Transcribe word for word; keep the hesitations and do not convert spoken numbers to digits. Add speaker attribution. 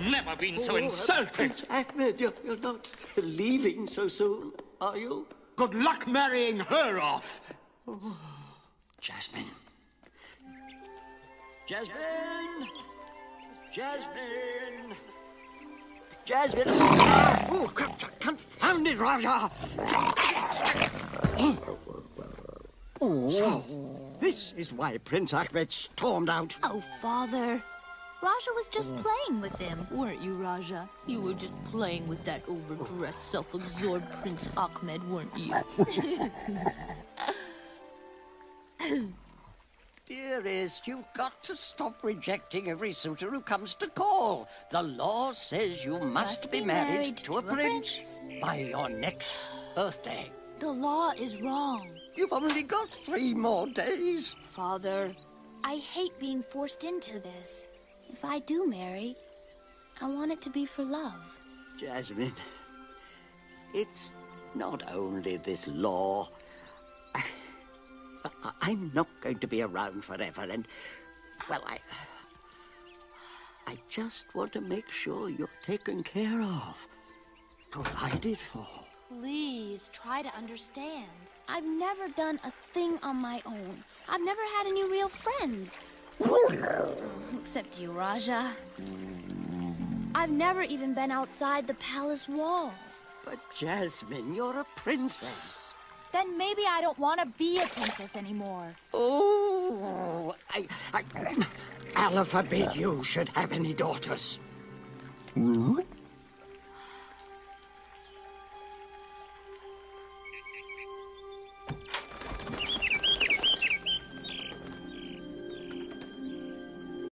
Speaker 1: never been so insulted.
Speaker 2: Prince Ahmed, you're, you're not leaving so soon, are you?
Speaker 1: Good luck marrying her off.
Speaker 2: Oh. Jasmine. Jasmine! Jasmine! Jasmine! Oh, confound it, Raja! So, this is why Prince Ahmed stormed out.
Speaker 3: Oh, Father. Raja was just playing with him. Weren't you, Raja? You were just playing with that overdressed, self-absorbed Prince Ahmed, weren't you?
Speaker 2: Dearest, you've got to stop rejecting every suitor who comes to call. The law says you must,
Speaker 3: Must
Speaker 2: be,
Speaker 3: be
Speaker 2: married,
Speaker 3: married
Speaker 2: to, a,
Speaker 3: to a
Speaker 2: prince, by your next birthday.
Speaker 3: The law is wrong.
Speaker 2: You've only got three more days.
Speaker 3: Father, I hate being forced into this. If I do marry, I want it to be for love.
Speaker 2: Jasmine, it's not only this law. I, I, I'm not going to be around forever, and, well, I... I just want to make sure you're taken care of, provided for.
Speaker 3: Please, try to understand. I've never done a thing on my own. I've never had any real friends. Except you, Raja. I've never even been outside the palace walls.
Speaker 2: But Jasmine, you're a princess.
Speaker 3: Then maybe I don't want to be a princess anymore.
Speaker 2: Oh, I, I, Allah forbid you should have any daughters.
Speaker 3: Father,